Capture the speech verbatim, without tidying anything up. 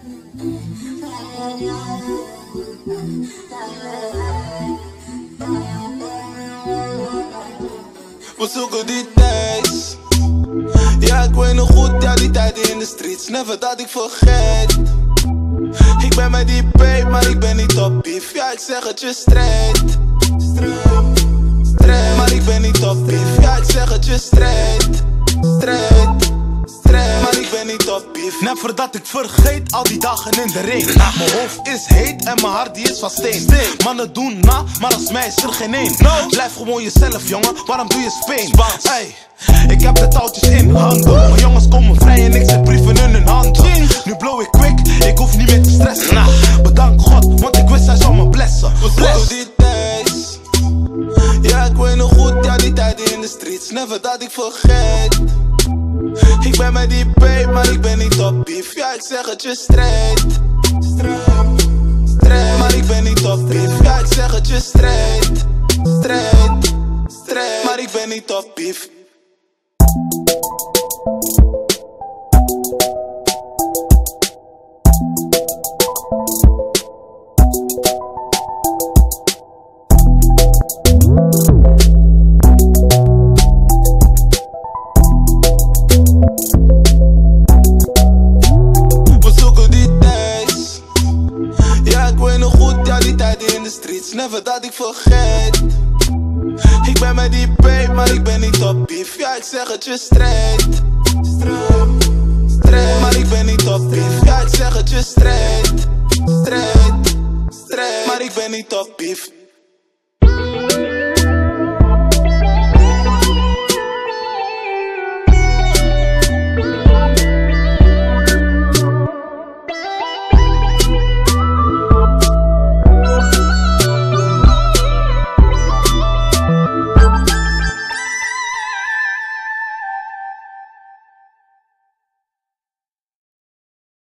We zoeken die tijd. Ja, ik weet nog goed, ja, die tijden in de streets. Never dat ik vergeet. Ik ben met die babe, maar ik ben niet op beef. Ja, ik zeg het je straight. Straight, straight. Maar ik ben niet op beef. Ja, ik zeg het je straight. Straight, straight. Maar ik ben niet op beef. Never dat ik vergeet al die dagen in de ring. Mijn hoofd is heet en mijn hart die is van steen. Mannen doen na, maar als mij is er geen één. Blijf gewoon jezelf, jongen, waarom doe je Spain? Hey, ik heb de touwtjes in handen. Mijn jongens komen vrij en ik zet brieven in hun handen. Nu blow ik quick, ik hoef niet meer te stressen. Bedank God, want ik wist hij zou me blessen. We zoeken die tijd. Ja, ik weet nog goed, ja, die tijden in de streets. Never dat ik vergeet. Ik ben met die babe, maar ik ben niet op beef. Ja, ik zeg het je straight. Straight, straight. Maar ik ben niet op beef. Ja, ik zeg het je straight. Straight, straight. Maar ik ben niet op beef. Never dat ik vergeet. Ik ben met die babe, maar ik ben niet op beef. Ja, ik zeg het je straight. Straight, straight. Maar ik ben niet op beef. Ja, ik zeg het je straight. Straight, straight. Maar ik ben niet op beef.